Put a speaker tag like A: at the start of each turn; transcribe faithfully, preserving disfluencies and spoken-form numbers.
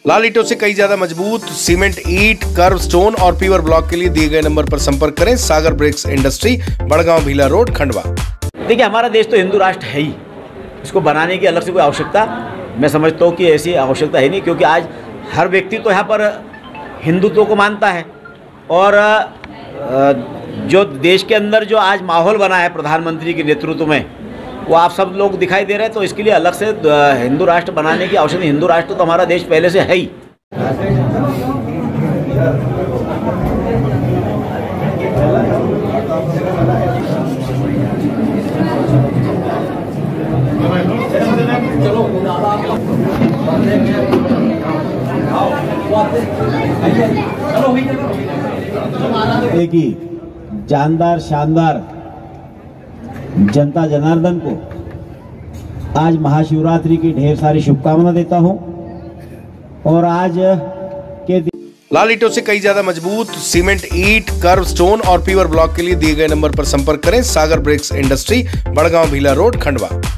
A: लाल ईंटों से कई ज्यादा मजबूत सीमेंट ईंट, कर्व स्टोन और पीवर ब्लॉक के लिए दिए गए नंबर पर संपर्क करें। Sagar bricks industry, Badgaon Bhila road, Khandwa.
B: देखिए, हमारा देश तो हिंदू राष्ट्र है ही, इसको बनाने की अलग से कोई आवश्यकता मैं समझता हूँ कि ऐसी आवश्यकता है नहीं, क्योंकि आज हर व्यक्ति तो यहाँ पर हिंदुत्व को मानता है। और जो देश के अंदर जो आज माहौल बना है प्रधानमंत्री के नेतृत्व में, वो आप सब लोग दिखाई दे रहे हैं। तो इसके लिए अलग से हिंदू राष्ट्र बनाने की आवश्यकता, हिंदू राष्ट्र तो हमारा देश पहले से है ही।
C: एक ही जानदार शानदार जनता जनार्दन को आज महाशिवरात्रि की ढेर सारी शुभकामना देता हूं। और आज के
A: लाल ईंटों से कई ज्यादा मजबूत सीमेंट ईंट, कर्व स्टोन और पीवर ब्लॉक के लिए दिए गए नंबर पर संपर्क करें। Sagar bricks industry, Badgaon Bhila road, Khandwa.